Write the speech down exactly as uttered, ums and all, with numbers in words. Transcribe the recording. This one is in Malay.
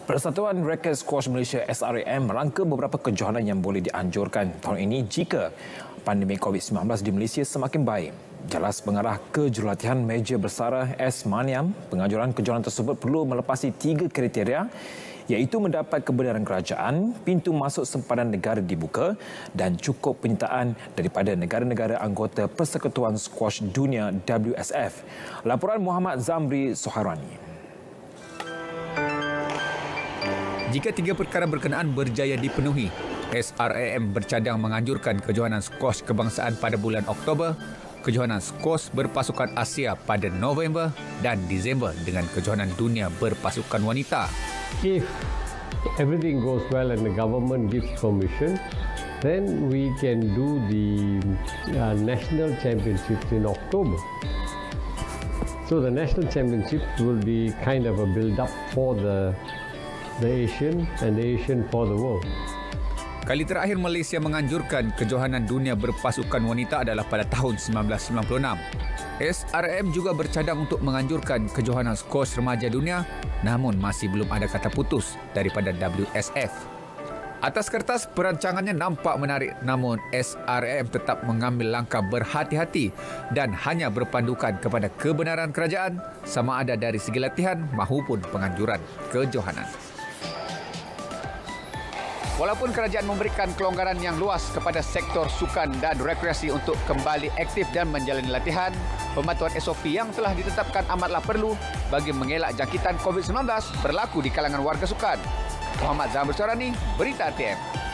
Persatuan Raket Skuasy Malaysia S R A M merangka beberapa kejohanan yang boleh dianjurkan tahun ini jika pandemik COVID sembilan belas di Malaysia semakin baik. Jelas pengarah kejurulatihan meja bersara S. Maniam, penganjuran kejohanan tersebut perlu melepasi tiga kriteria iaitu mendapat kebenaran kerajaan, pintu masuk sempadan negara dibuka dan cukup penyertaan daripada negara-negara anggota Persekutuan Skuasy Dunia W S F. Laporan Muhammad Zamri Soharani. Jika tiga perkara berkenaan berjaya dipenuhi, S R A M bercadang menganjurkan kejohanan skuash kebangsaan pada bulan Oktober, kejohanan skuash berpasukan Asia pada November dan Disember dengan kejohanan dunia berpasukan wanita. If everything goes well and the government gives permission, then we can do the uh, national championships in October. So the national championships will be kind of a build-up for the the Asian and the Asian for the world. Kali terakhir Malaysia menganjurkan kejohanan dunia berpasukan wanita adalah pada tahun sembilan belas sembilan puluh enam. S R A M juga bercadang untuk menganjurkan kejohanan skuash remaja dunia, namun masih belum ada kata putus daripada W S F. Atas kertas, perancangannya nampak menarik, namun S R A M tetap mengambil langkah berhati-hati dan hanya berpandukan kepada kebenaran kerajaan sama ada dari segi latihan maupun penganjuran kejohanan. Walaupun kerajaan memberikan kelonggaran yang luas kepada sektor sukan dan rekreasi untuk kembali aktif dan menjalani latihan, pematuhan S O P yang telah ditetapkan amatlah perlu bagi mengelak jangkitan COVID sembilan belas berlaku di kalangan warga sukan. Muhammad Zamri Soharani, Berita T M.